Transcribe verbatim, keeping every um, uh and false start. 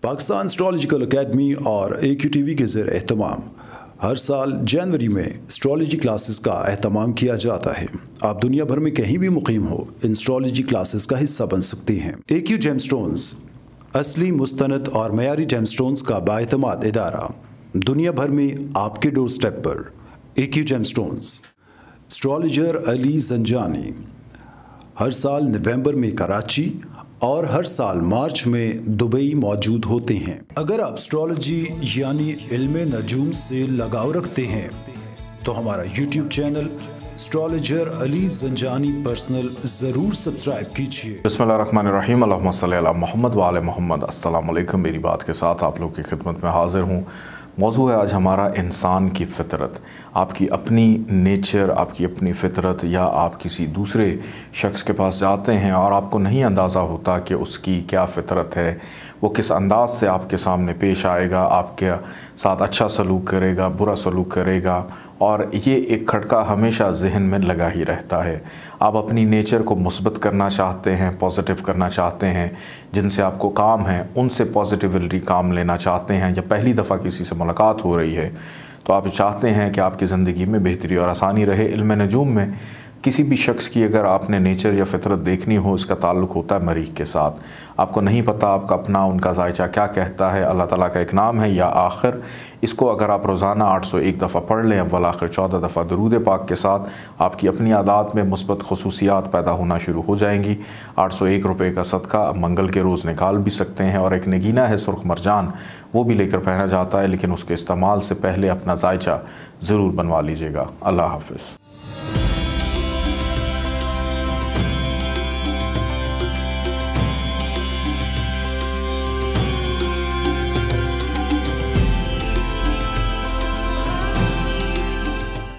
Pakistan astrological academy और ए Q T V के ज़ेर एहतमाम हर साल जनवरी में एस्ट्रोलॉजी क्लासेस का एहतमाम किया जाता है। आप दुनिया भर में कहीं भी मुकीम हो, इन एस्ट्रोलॉजी क्लासेस का हिस्सा बन सकते हैं। ए क्यू जेमस्टोन्स असली, मुस्तनद और मयारी जेमस्टोन्स का बाएतमाद इदारा, दुनिया भर में आपके डोर स्टेप पर। A Q gemstones. Astrologer Ali Zanjani हर साल नवंबर में कराची और हर साल मार्च में दुबई मौजूद होते हैं। अगर आप एस्ट्रोलॉजी यानी इल्मे नजूम से लगाव रखते हैं तो हमारा YouTube channel astrologer Ali Zanjani personal ज़रूर सब्सक्राइब कीजिए। बिस्मिल्लाहिर्रहमानिर्रहीम, अल्लाहुम्मा सल्ली अला मोहम्मद व आले मोहम्मद। अस्सलाम वालेकुम। मेरी बात के साथ आप लोग की खिदमत में हाजिर हूँ। मौजू है आज हमारा इंसान की फ़ितरत। आपकी अपनी नेचर, आपकी अपनी फ़ितरत, या आप किसी दूसरे शख्स के पास जाते हैं और आपको नहीं अंदाज़ा होता कि उसकी क्या फ़ितरत है, वो किस अंदाज से आपके सामने पेश आएगा, आपके साथ अच्छा सलूक करेगा, बुरा सलूक करेगा, और ये एक खटका हमेशा जहन में लगा ही रहता है। आप अपनी नेचर को मुस्बत करना चाहते हैं, पॉजिटिव करना चाहते हैं, जिनसे आपको काम है उनसे पॉजिटिवली काम लेना चाहते हैं, या पहली दफ़ा किसी से मुलाकात हो रही है तो आप चाहते हैं कि आपकी ज़िंदगी में बेहतरी और आसानी रहे। इल्म नजूम में किसी भी शख्स की अगर आपने नेचर या फितरत देखनी हो, इसका ताल्लुक़ होता है मरीख के साथ। आपको नहीं पता आपका अपना उनका जायचा क्या कहता है, अल्लाह ताला का एक नाम है या आखिर। इसको अगर आप रोज़ाना आठ सौ एक दफ़ा पढ़ लें, अव्वल आखिर चौदह दफ़ा दरूद पाक के साथ, आपकी अपनी आदात में मुस्बत खसूसियात पैदा होना शुरू हो जाएंगी। आठ सौ एक रुपये का सदका आप मंगल के रोज़ निकाल भी सकते हैं। और एक नगीना है सुर्ख मरजान, वो भी लेकर पहना जाता है, लेकिन उसके इस्तेमाल से पहले अपना जायचा ज़रूर बनवा लीजिएगा। अल्लाह हाफ़िज़।